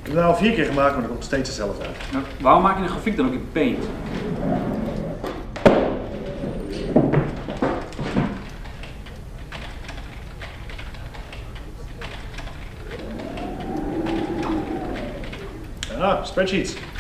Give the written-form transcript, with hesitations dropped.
heb het nou al 4 keer gemaakt, maar er komt steeds hetzelfde uit. Nou, waarom maak je een grafiek dan ook in Paint? Ah, spreadsheets.